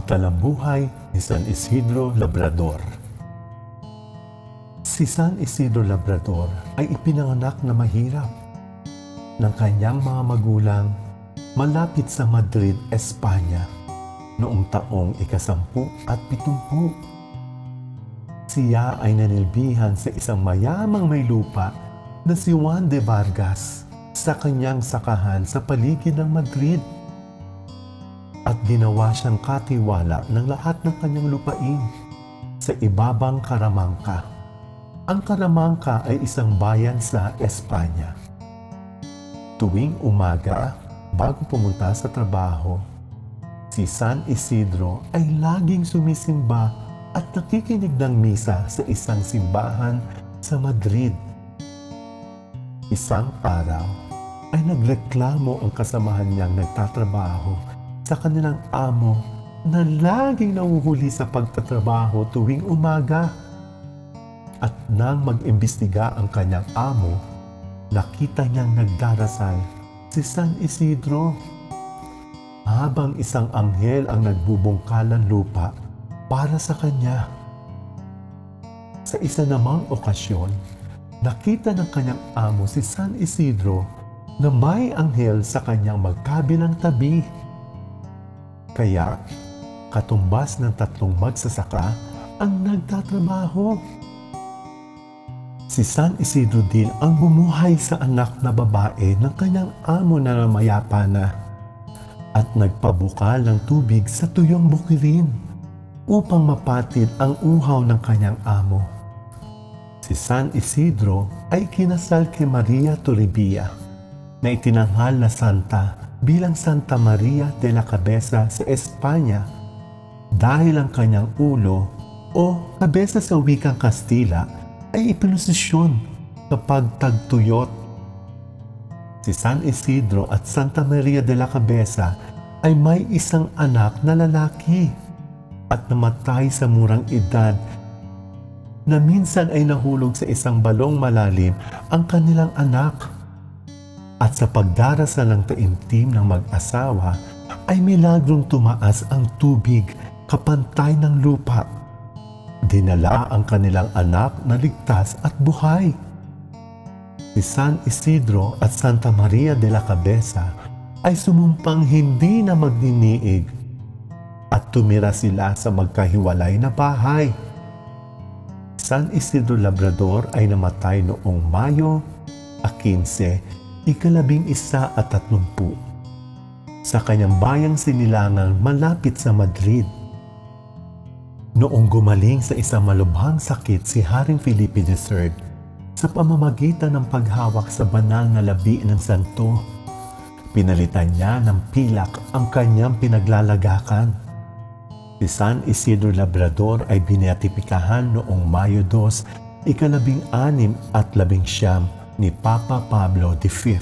Pagtalambuhay ni San Isidro Labrador. Si San Isidro Labrador ay ipinanganak na mahirap ng kanyang mga magulang malapit sa Madrid, Espanya noong taong ika-10 Siya ay nanilbihan sa isang mayamang may lupa na si Juan de Vargas sa kanyang sakahan sa paligid ng Madrid. At ginawa siyang katiwala ng lahat ng kanyang lupain sa ibabang Caramanga. Ang Caramanga ay isang bayan sa Espanya. Tuwing umaga, bago pumunta sa trabaho, si San Isidro ay laging sumisimba at nakikinig ng misa sa isang simbahan sa Madrid. Isang araw ay nagreklamo ang kasamahan niyang nagtatrabaho sa kanilang amo na laging nauhuli sa pagtatrabaho tuwing umaga. At nang mag-imbestiga ang kanyang amo, nakita niyang nagdarasal si San Isidro habang isang anghel ang nagbubungkalan lupa para sa kanya. Sa isa namang okasyon, nakita ng kanyang amo si San Isidro na may anghel sa kanyang magkabilang tabi. Kaya, katumbas ng 3 magsasaka ang nagtatrabaho. Si San Isidro din ang bumuhay sa anak na babae ng kanyang amo na namayapa na at nagpabukal ng tubig sa tuyong bukirin upang mapatid ang uhaw ng kanyang amo. Si San Isidro ay kinasal kay Maria Toribia na itinanghal na santa bilang Santa Maria de la Cabeza sa Espanya dahil ang kanyang ulo o kabesa sa wikang Kastila ay ipinosisyon kapag tagtuyot. Si San Isidro at Santa Maria de la Cabeza ay may isang anak na lalaki at namatay sa murang edad na minsan ay nahulog sa isang balong malalim ang kanilang anak. At sa pagdarasal ng taimtim ng mag-asawa ay milagrong tumaas ang tubig kapantay ng lupa. Dinala ang kanilang anak na ligtas at buhay. Si San Isidro at Santa Maria de la Cabeza ay sumumpang hindi na magniniig at tumira sila sa magkahiwalay na bahay. San Isidro Labrador ay namatay noong Mayo 15, ika-11 sa kanyang bayang Sinilangan malapit sa Madrid. Noong gumaling sa isang malubhang sakit si Haring Felipe III sa pamamagitan ng paghawak sa banal na labi ng santo, pinalitan niya ng pilak ang kanyang pinaglalagakan. Si San Isidro Labrador ay bineatipikahan noong Mayo 2, ika-16 at 19 ni Papa Pablo V.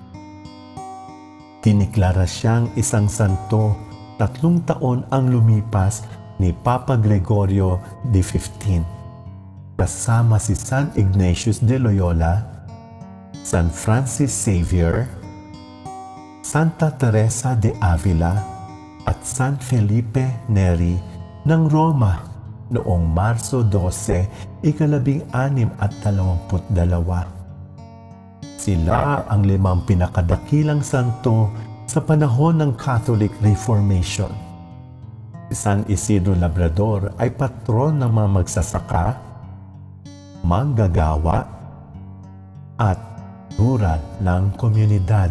Tiniklara siyang isang santo 3 taon ang lumipas ni Papa Gregorio XV. Kasama si San Ignatius de Loyola, San Francis Xavier, Santa Teresa de Avila at San Felipe Neri ng Roma noong Marso 12, ika-16 at 22. Sila ang 5 pinakadakilang santo sa panahon ng Catholic Reformation. Si San Isidro Labrador ay patron ng mga magsasaka, manggagawa, at rural ng komunidad.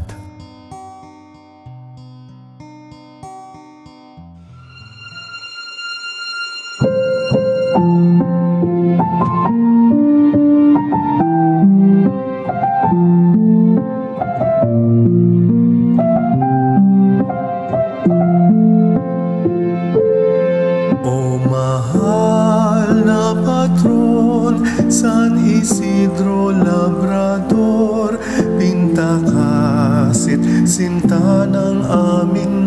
San Isidro Labrador, pintakasit sinta ng amin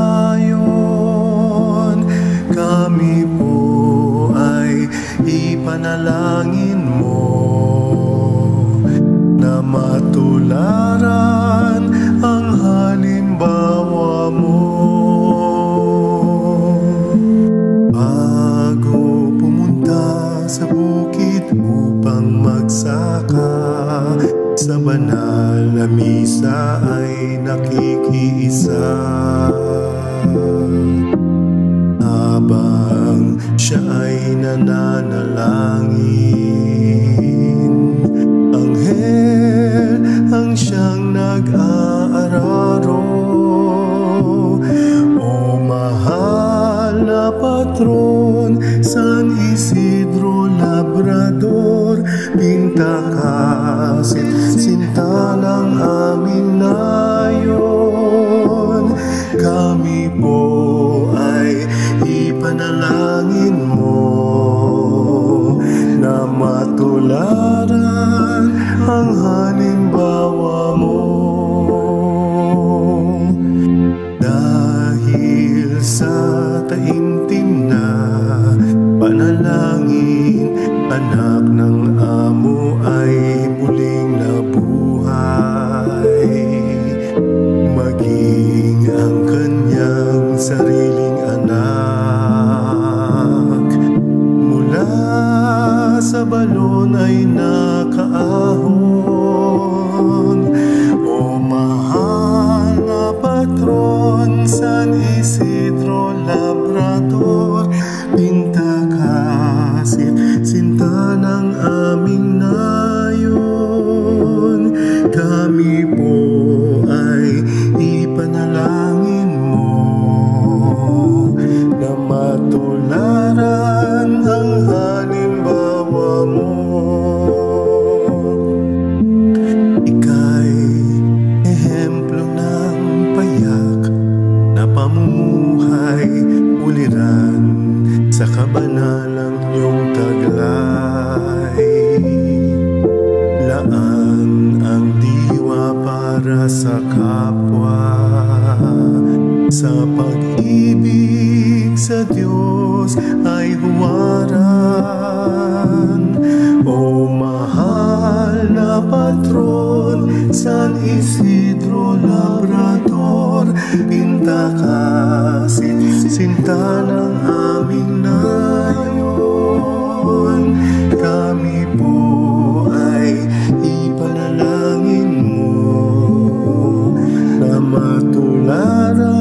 nayon. Kami po ay ipanalangin mo na matularan ang halimbawa mo. banal na misa ay nakikiisa. Habang siya ay nananalangin, anghel ang siyang nag-aararo. O mahal na patron, San Isidro Labrador, Pintakasit, sinta ng aming nayon. Kami po ay ipanalangin mo na matularan ang halimbawa mo. Dahil sa taimtim na panalangin, anak ng amo ay muling nabuhay. Maging ang kanyang sariling anak, mula sa balon ay nakaahon. O mahal na patron, San Isidro Labrador, Pintakasit, sinta ng aming nayon. Kami po ay ipanalangin mo na matularan ang halimbawa mo. Ika'y ehemplo ng payak na pamumuhay, uliran sa kabanalang iyong taglay. Laan ang diwa para sa kapwa, sa pag-ibig sa Diyos ay huwaran. O mahal na patron, San Isidro Labrador, Pintakasit, sinta ng aming nayon. Kami po ay ipanalangin mo na matularan